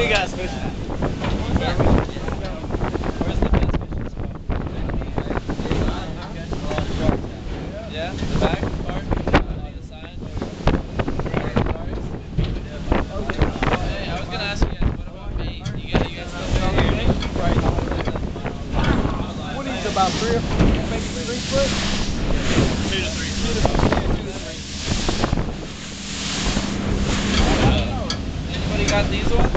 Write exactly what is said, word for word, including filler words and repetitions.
you guys fishing at? Where's the best fishing spot? Yeah, the back part? On the side? Hey, I was gonna ask you guys, what about bait? You guys, you guys still fishing bait? What is it, about three or four, maybe three foot? Two to three. Two to three. Two to three. Anybody got these ones?